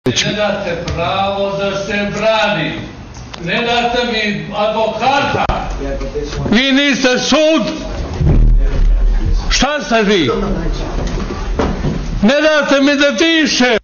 Ne date pravo da se brani, ne date mi advokata, vi niste sud, šta ste vi? Ne date mi da dišem.